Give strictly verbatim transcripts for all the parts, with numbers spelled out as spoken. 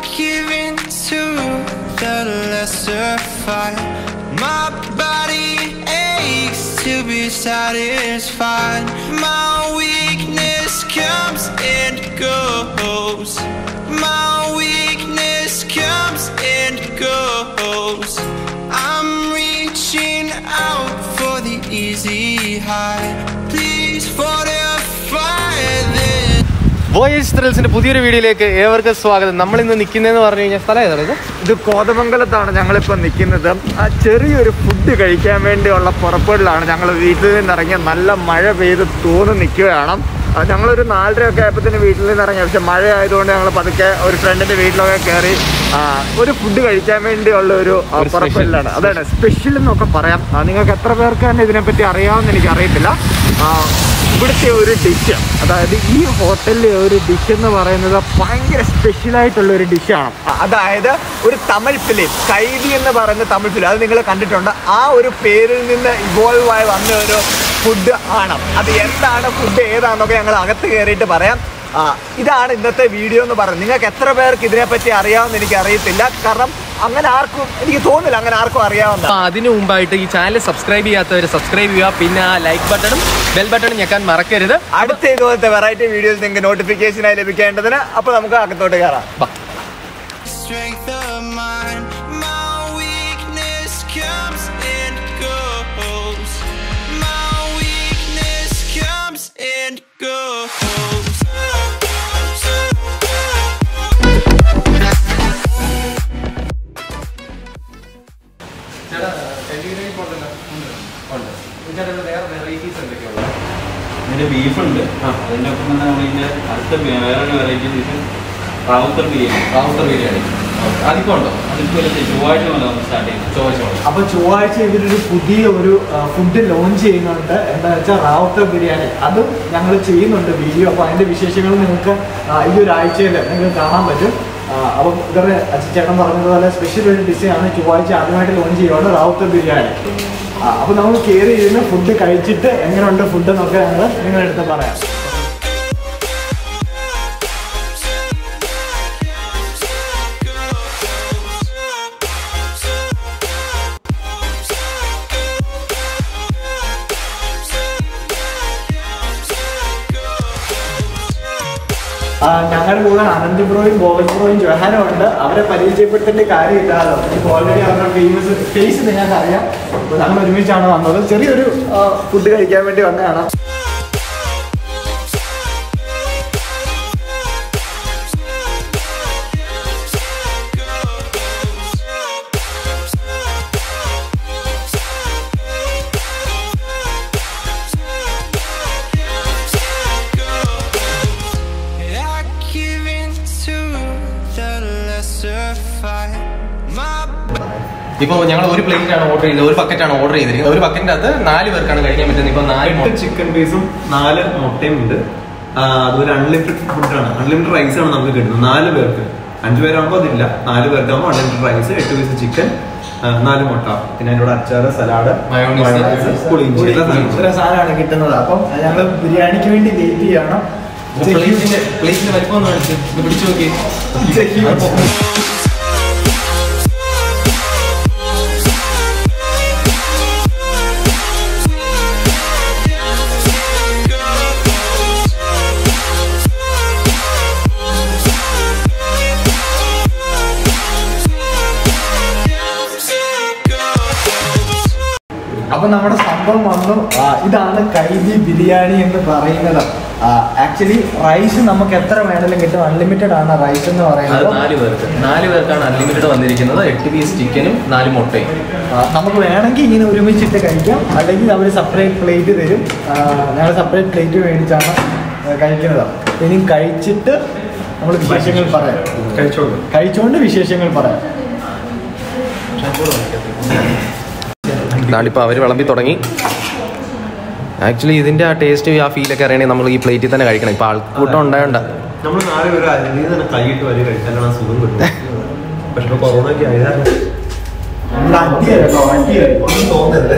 give in to the lesser fight. My body aches to be satisfied. My weakness comes and goes. My weakness comes and goes. I'm reaching out for the easy high. Please fortify this. Voyage Thrills-ന്റെ പുതിയൊരു വീഡിയോയിലേക്ക് ഏവർക്കും സ്വാഗതം. നമ്മൾ ഇന്ന് നിൽക്കുന്നതെന്ന് പറഞ്ഞു കഴിഞ്ഞാൽ സ്ഥലം ഏതാണ് ഇത്? ഇത് കോതമംഗലത്താണ് ഞങ്ങളിപ്പോൾ നിൽക്കുന്നത്. ആ ചെറിയൊരു ഫുഡ് കഴിക്കാൻ വേണ്ടിയുള്ള പുറപ്പെടലാണ്. ഞങ്ങൾ വീട്ടിൽ നിന്നിറങ്ങിയ നല്ല മഴ പെയ്ത് തോന്നി നിൽക്കുകയാണ്. ഞങ്ങളൊരു നാലരയൊക്കെ ആയപ്പോൾ തന്നെ വീട്ടിൽ നിന്ന് ഇറങ്ങി. പക്ഷെ മഴ ആയതുകൊണ്ട് ഞങ്ങൾ പതുക്കെ ഒരു ഫ്രണ്ടിൻ്റെ വീട്ടിലൊക്കെ കയറി ഒരു ഫുഡ് കഴിക്കാൻ വേണ്ടിയുള്ള ഒരു പുറപ്പെടലാണ്. അതാണ് സ്പെഷ്യൽ എന്നൊക്കെ പറയാം. നിങ്ങൾക്ക് എത്ര പേർക്ക് തന്നെ ഇതിനെപ്പറ്റി അറിയാമെന്ന് എനിക്കറിയത്തില്ല. ഇവിടുത്തെ ഒരു ഡിഷ്, അതായത് ഈ ഹോട്ടലിലെ ഒരു ഡിഷ് എന്ന് പറയുന്നത് ഭയങ്കര സ്പെഷ്യലായിട്ടുള്ളൊരു ഡിഷാണ്. അതായത് ഒരു തമിഴ് ഫിലിം, കൈതി എന്ന് പറയുന്ന തമിഴ് ഫിലിം, അത് നിങ്ങൾ കണ്ടിട്ടുണ്ട്. ആ ഒരു പേരിൽ നിന്ന് ഇവോൾവ് ആയി വന്ന ഒരു ഫുഡ് ആണ്. അത് എന്താണ്, ഫുഡ് ഏതാണെന്നൊക്കെ ഞങ്ങൾ അകത്ത് കയറിയിട്ട് പറയാം. ഇതാണ് ഇന്നത്തെ വീഡിയോ എന്ന് പറയുന്നത്. നിങ്ങൾക്ക് എത്ര പേർക്ക് ഇതിനെപ്പറ്റി അറിയാമെന്ന് എനിക്ക് അറിയത്തില്ല. കാരണം അങ്ങനെ ആർക്കും, എനിക്ക് തോന്നുന്നില്ല അങ്ങനെ ആർക്കും അറിയാവുന്ന. അതിനു മുമ്പായിട്ട് ഈ ചാനൽ സബ്സ്ക്രൈബ് ചെയ്യാത്തവർ സബ്സ്ക്ൈബ് ചെയ്യുക. പിന്നെ ആ ലൈക്ക് ബട്ടണും ബെൽ ബട്ടണും ഞെക്കാൻ മറക്കരുത്. അടുത്ത ഇതുപോലത്തെ വെറൈറ്റി വീഡിയോസ് നിങ്ങൾക്ക് നോട്ടിഫിക്കേഷനായി ലഭിക്കേണ്ടതിന്. അപ്പോൾ നമുക്ക് അകത്തോട്ട് കയറാം. ഇതിൻ്റെ ബീഫുണ്ട്. അതിൻ്റെ ഒപ്പം തന്നെ നമ്മളിതിൻ്റെ അടുത്ത വേറൊരു വെറൈറ്റി ഡിഷ് റാവുത്തർ ബിരിയാണി. റാവുത്തർ ബിരിയാണി അതിപ്പോൾ ഉണ്ടോ? അതിപ്പോൾ ചൊവ്വാഴ്ച പോലെ നമ്മൾ സ്റ്റാർട്ട് ചെയ്യുന്നത്. ചൊവ്വാഴ്ച. അപ്പോൾ ചൊവ്വാഴ്ച ഇവരൊരു പുതിയ ഒരു ഫുഡ് ലോഞ്ച് ചെയ്യുന്നുണ്ട്. എന്താ വെച്ചാൽ റാവുത്തർ ബിരിയാണി. അതും ഞങ്ങൾ ചെയ്യുന്നുണ്ട് വീഡിയോ. അപ്പോൾ അതിൻ്റെ വിശേഷങ്ങൾ നിങ്ങൾക്ക് ഈ ഒരു ആഴ്ചയിൽ നിങ്ങൾക്ക് കാണാൻ പറ്റും. അപ്പം ഇവരുടെ ചേട്ടൻ പറഞ്ഞതുപോലെ സ്പെഷ്യൽ ഒരു ഡിഷാണ്. ചൊവ്വാഴ്ച ആദ്യമായിട്ട് ലോഞ്ച് ചെയ്യുവാണ് റാവുത്തർ ബിരിയാണി. അപ്പോൾ നമ്മൾ കയറി ഇരുന്ന് ഫുഡ് കഴിച്ചിട്ട് എങ്ങനെയുണ്ട് ഫുഡ് എന്നൊക്കെ ഞങ്ങൾ നിങ്ങളുടെ അടുത്ത് പറയാം. ഞങ്ങളുടെ കൂടെ അനന്ത് ബ്രോയും ബോബൻ ബ്രോയും ജൊഹാനും ഉണ്ട്. അവരെ പരിചയപ്പെടുത്തേണ്ട കാര്യമില്ലല്ലോ. ഇപ്പോൾ ഓൾറെഡി അവരുടെ ഫേമസ് ഫേസ് നിങ്ങൾക്ക് അറിയാം. ഞങ്ങൾ ഒരുമിച്ചാണ് വന്നത്. ചെറിയൊരു ഫുഡ് കഴിക്കാൻ വേണ്ടി വന്നതാണ്. ഇപ്പോൾ ഞങ്ങൾ ഒരു പ്ലേറ്റ് ആണ് ഓർഡർ ചെയ്തത്, ഒരു ബക്കറ്റാണ് ഓർഡർ ചെയ്തിരിക്കുന്നത്. ഒരു ബക്കറ്റിൻ്റെ അകത്ത് നാല് പേർക്കാണ് കഴിക്കാൻ പറ്റുന്നത്. ഇപ്പോൾ നാല് ചിക്കൻ പീസും നാല് മുട്ടയും ഉണ്ട്. അതൊരു അൺലിമിറ്റഡ് ഫുഡാണ്. അൺലിമിറ്റഡ് റൈസ് ആണ് നമുക്ക് കിട്ടുന്നത് നാല് പേർക്ക്. അഞ്ചു പേരാകുമ്പോൾ അതില്ല. നാല് പേർക്കാകുമ്പോൾ അൺലിമിറ്റഡ് റൈസ്, എട്ട് പീസ് ചിക്കൻ, നാല് മുട്ട, പിന്നെ അതിൻ്റെ അച്ചാറ്, സലാഡ്, സാധനമാണ് കിട്ടുന്നത്. അപ്പം ഞങ്ങൾ ബിരിയാണിക്ക് വേണ്ടി വെയിറ്റ് ചെയ്യണം. പ്ലേറ്റിന്റെ വലിപ്പം പിടിച്ചു നോക്കി. അപ്പൊ നമ്മുടെ സംഭവം വന്നു. ഇതാണ് കൈതി ബിരിയാണി എന്ന് പറയുന്നത്. ആക്ച്വലി റൈസ് നമുക്ക് എത്ര വേണമെങ്കിലും കിട്ടും. അൺലിമിറ്റഡ് ആണ് റൈസ് എന്ന് പറയുന്നത്. നാല് പേർക്ക് നാല് പേർക്കാണ് അൺലിമിറ്റഡ് വന്നിരിക്കുന്നത്. എട്ട് പീസ് ചിക്കനും നാല് മുട്ടയും. നമുക്ക് വേണമെങ്കിൽ ഇങ്ങനെ ഒരുമിച്ചിട്ട് കഴിക്കാം, അല്ലെങ്കിൽ അവർ സെപ്പറേറ്റ് പ്ലേറ്റ് തരും. ഞങ്ങൾ സെപ്പറേറ്റ് പ്ലേറ്റ് മേടിച്ചാണ് കഴിക്കുന്നത്. ഇനി കഴിച്ചിട്ട് നമ്മൾ വിശേഷങ്ങൾ പറയാം. കഴിച്ചോണ്ട് കഴിച്ചോണ്ട് വിശേഷങ്ങൾ പറയാം. ഇപ്പോൾ അവർ വിളമ്പി തുടങ്ങി. ആക്ച്വലി ഇതിൻ്റെ ആ ടേസ്റ്റ് ആ ഫീലൊക്കെ അറിയണമെങ്കിൽ നമ്മൾ ഈ പ്ലേറ്റിൽ തന്നെ കഴിക്കണം. ഇപ്പോൾ ആൾക്കൂട്ടം ഉണ്ടായോണ്ട നമ്മൾ നാല് പേര് അതിൽ തന്നെ കൈയിട്ട് വലിയ കഴിച്ചാലാണ് സുഖം കിട്ടും. പക്ഷെ കൊറോണയ്ക്ക് ആയതാണ് തോന്നുന്നത്.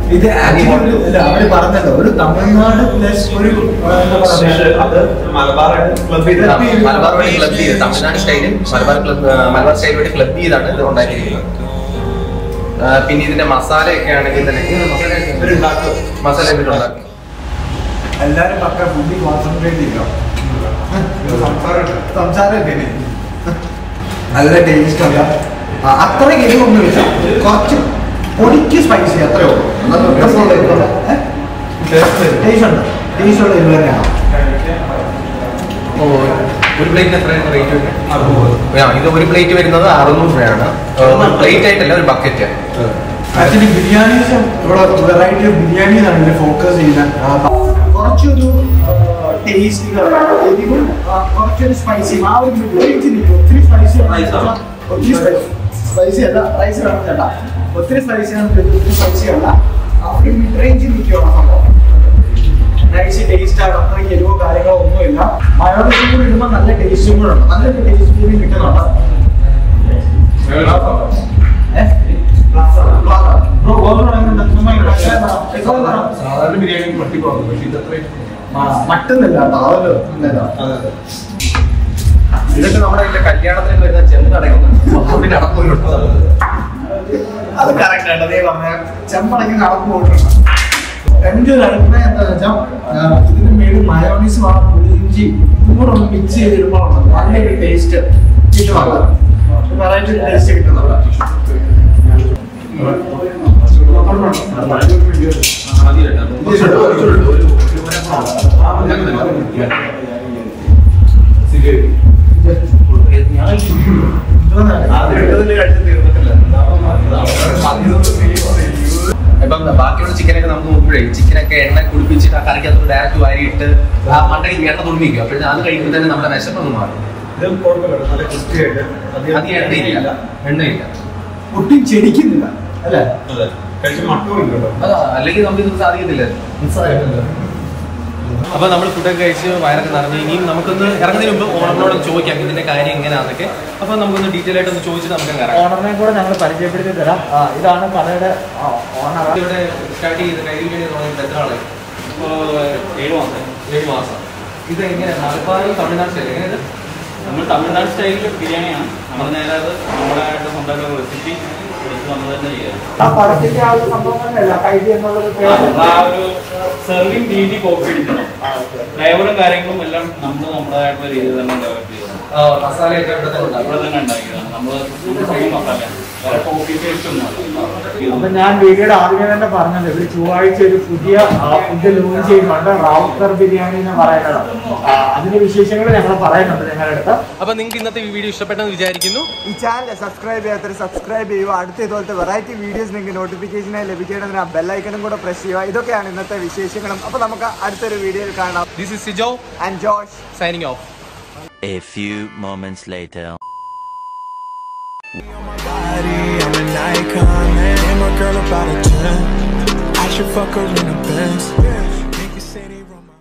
ഇത് അവിടെ പറഞ്ഞല്ലോ ഒരു തമിഴ്നാട് പ്ലസ് ഒരു അത് മലബാർ ക്ലബ് ചെയ്ത് മലബാർ വഴി ക്ലബ് ചെയ്ത് തമിഴ്നാട് സ്റ്റൈലും മലബാർ ക്ലബ് മലബാർ സ്റ്റൈൽ വഴി ക്ലബ് ചെയ്താണ് ഇത് ഉണ്ടാക്കിയിരിക്കുന്നത്. പിന്നെ ഇതിന്റെ മസാലയൊക്കെ ആണെങ്കിൽ തന്നെ മസാല ഉണ്ടാക്കും. എല്ലാരും പക്ക ഫുഡിൽ കോൺസെൻട്രേറ്റ് ചെയ്യാം. സംസാരമൊക്കെ നല്ല ടേസ്റ്റ് അല്ല, അത്രയ്ക്ക് എരിവൊന്നുമില്ല, കുറച്ച് പൊടിക്ക് സ്പൈസി അത്രേ ഉള്ളൂ. ടേസ്റ്റ് ഉണ്ട്, ടേസ്റ്റ് ഉള്ള എരിവ് തന്നെയാണ്. ഓ, ഒരു പ്ലേറ്റിന് എത്രയാണ് റേറ്റ് വരുന്നത്? ഇത് ഒരു പ്ലേറ്റ് വരുന്നത് അറുന്നൂറ് രൂപയാണ്. പ്ലേറ്റ് ആയിട്ടല്ല, ഒരു ബക്കറ്റ്. ആക്ച്വലി ബിരിയാണീസ് ഇവിടെ വെറൈറ്റി ഓഫ് ബിരിയാണീസാണ് ഇതിൽ ഫോക്കസ് ചെയ്യുന്നത്. കുറച്ചൊരു ടേസ്റ്റ് എരിവും കുറച്ചൊരു സ്പൈസിയും ആ ഒരു റേഞ്ച് നിൽക്കും. ഒത്തിരി സ്പൈസി ഒത്തിരി സ്പൈസി അല്ല, റൈസ് വേണം ചേട്ടാ. ഒത്തിരി സ്പൈസിയാണ്, ഒത്തിരി സ്പൈസി അല്ല, ഒരു മിഡ് റേഞ്ചിൽ നിൽക്കുകയാണ് സംഭവം. നൈസ് ടേസ്റ്റ് ആണ്, അത്രയ്ക്ക് എരിവോ കാര്യങ്ങളോ ഒന്നുമില്ല. മയോണൈസും കൂടി ഇടുമ്പോൾ നല്ല ടേസ്റ്റും കൂടെ ഉണ്ട്, നല്ലൊരു ടേസ്റ്റ് കൂടി കിട്ടുന്നുണ്ട്. മട്ടുന്നില്ല കേട്ടോ, ഇതൊക്കെ നമ്മുടെ കല്യാണത്തിന് വരുന്ന ചെമ്പടങ്ങുന്നുണ്ട്. അത് കറക്റ്റ് ആണ്, അതേ പറഞ്ഞ ചെമ്പടങ്ങി നടന്നു പോയിട്ടുണ്ട്. എൻ്റെ ഒരു അഭിപ്രായം എന്താണെന്ന് വെച്ചാൽ ഇതിന് മേളിൽ മയോണീസ് ആ പുളിയിഞ്ചി ഇങ്ങോട്ട് ഒന്ന് മിക്സ് ചെയ്തിടുമ്പോൾ നല്ലൊരു ടേസ്റ്റ് കിട്ടുന്നുണ്ട്, വെറൈറ്റി ടേസ്റ്റ് കിട്ടുന്നുണ്ട്. ഇപ്പം ബാക്കിയുള്ള ചിക്കനൊക്കെ നമുക്ക് നോക്കുമ്പോഴേ ചിക്കനൊക്കെ എണ്ണ കുടിപ്പിച്ചിട്ട് ആ കറിക്കകത്ത് ഡയറക്റ്റ് വാരിയിട്ട് ആ മണ്ടയിൽ എണ്ണ തുണിക്കും. അപ്പോഴേ അത് കഴിയുമ്പോൾ തന്നെ നമ്മുടെ വിശപ്പൊന്നും മാറും. അത് എണ്ണയില്ല, എണ്ണയില്ല, ഒട്ടും ചെടിക്കുന്നില്ല അല്ലേ? അതാ, അല്ലെങ്കിൽ നമുക്ക് ഇത് സാധിക്കത്തില്ല. അപ്പൊ നമ്മൾ ഫുഡൊക്കെ കഴിച്ച് വയറൊക്കെ നിറഞ്ഞു. ഇനിയും നമുക്കൊന്ന് ഇറങ്ങുന്നതിന് മുമ്പ് ഓണറിനോട് ചോദിക്കാം ഇതിന്റെ കാര്യം എങ്ങനെയാണെന്നൊക്കെ. അപ്പൊ നമുക്കൊന്ന് ഡീറ്റെയിൽ ആയിട്ട് ഒന്ന് ചോദിച്ചിട്ട് നമുക്ക് ഇറങ്ങാം. ഓണറിനെ കൂടെ ഞങ്ങൾ പരിചയപ്പെടുത്തി തരാം. ഇതാണ് കടയുടെ ഓണർ. ഇവിടെ സ്റ്റാർട്ട് ചെയ്ത് കൈ ബിരിയാണി തുടങ്ങിയിട്ട് എത്ര ആളായി? ഏഴ് മാസം ഏഴ് മാസം. ഇത് എങ്ങനെ മലബാർ തമിഴ്നാട് സ്റ്റൈൽ എങ്ങനെയാണ്? നമ്മൾ തമിഴ്നാട് സ്റ്റൈലിൽ ബിരിയാണിയാണ് നമ്മൾ നേരെ അത് നമ്മുടെ സ്വന്തമായിട്ട് റെസിപ്പി എടുത്ത് നമ്മൾ തന്നെ ചെയ്യാം. ആ പടത്തിന്റെ ആ ഒരു സംഭവം തന്നെയല്ല കൈതി എന്നുള്ളത്. ആ ഒരു സെർവിങ് രീതി കോപ്പി അടിക്കണം. ഫ്ലേവറും കാര്യങ്ങളും എല്ലാം നമ്മൾ നമ്മുടേതായിട്ടുള്ള രീതിയിൽ തന്നെ ഡെവലപ്പ് ചെയ്യണം. മസാലയൊക്കെ ഇവിടെ തന്നെ ഇവിടെ തന്നെ ഉണ്ടാക്കിയതാണ് നമ്മൾ സെയിം മസാല, വേറെ കോപ്പി പേസ്റ്റ് ഒന്നും. അപ്പൊ ഞാൻ വീഡിയോയുടെ ആദ്യമേ തന്നെ പറഞ്ഞത് ഇവര് ചൊവ്വാഴ്ച ഒരു പുതിയ ഫുഡ് ലോഞ്ച് ചെയ്യുന്നുണ്ട്, റൗത്തർ ബിരിയാണി എന്ന് പറയുന്നത്. അതിന്റെ വിശേഷങ്ങൾ ഞങ്ങൾ പറയുന്നുണ്ട് ഞങ്ങളുടെ അടുത്ത്. അപ്പൊ നിങ്ങൾക്ക് ഇന്നത്തെ ഈ വീഡിയോ ഇഷ്ടപ്പെട്ടെന്ന് വിചാരിക്കുന്നു. ഈ ചാനൽ സബ്സ്ക്രൈബ് ചെയ്യാത്തവർ സബ്സ്ക്രൈബ് ചെയ്യുക. അടുത്ത ഇതുപോലത്തെ വെറൈറ്റി വീഡിയോസ് നിങ്ങൾക്ക് നോട്ടിഫിക്കേഷനായി ലഭിക്കേണ്ടതിന് ആ ബെല്ലൈക്കണും കൂടെ പ്രസ് ചെയ്യുക. ഇതൊക്കെയാണ് ഇന്നത്തെ വിശേഷങ്ങളും. അപ്പൊ നമുക്ക് അടുത്തൊരു വീഡിയോയിൽ കാണാം. This is Sijo and Josh signing off. A few moments later. I'm an icon, man. And my girl about a ten. I should fuck her in a Benz.